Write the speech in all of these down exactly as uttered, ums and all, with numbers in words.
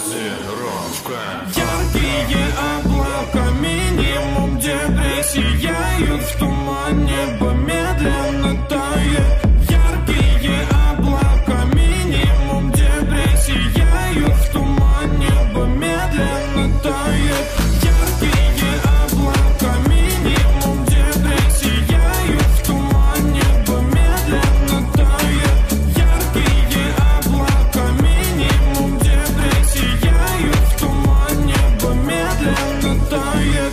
Дозировка. Яркие облака, минимум депрессии сияют в тумане, небо медленно тает. Яркие облака, минимум депрессии сияют в тумане, небо медленно тает. Яркие облака, минимум депрессии сияют в тумане, небо медленно тает. Яркие облака, минимум депрессии сияют в тумане, небо медленно тает.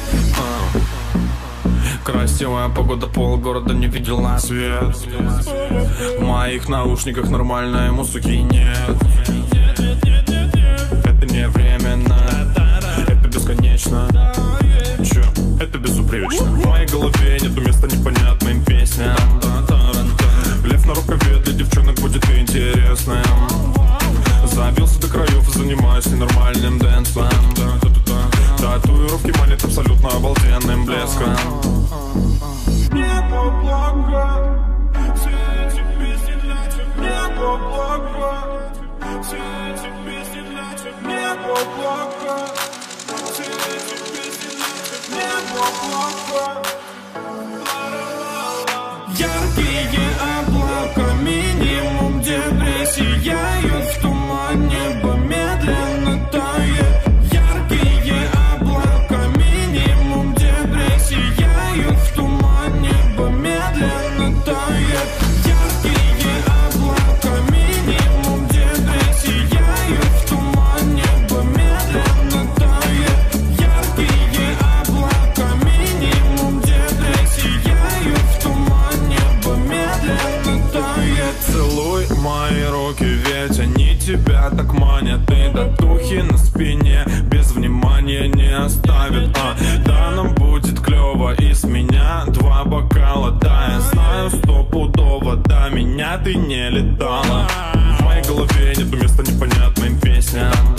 Красивая погода, полгорода не видела свет. В моих наушниках нормальной музыки нет. Это не временно, это бесконечно. Чё? Это безупречно. В моей голове нету места непонятным песням. Лев на рукаве для девчонок будет интересным. Забился до краев и занимаюсь ненормальным дэнсом. Татуировки манят абсолютно обалденным блеском. Небо благо, все эти песни для тебя. Небо благо, все эти песни для тебя. Небо благо, все эти песни для тебя. Небо благо. Яркие облака, минимум депрессии сияют в тумане, небо медленно тает. Яркие облака, минимум депрессии сияют в тумане, небо медленно тает. Яркие облака, минимум депрессии сияют в тумане, небо медленно тает. Яркие облака, минимум депрессии сияют в тумане, небо медленно тает. Целуй мои руки, ведь они тебя так манят. И татухи на спине без внимания не оставят. А, да, нам будет клево, и с меня два бокала. Да, я знаю стопудово, до меня ты не летала. В моей голове нету места непонятным песням.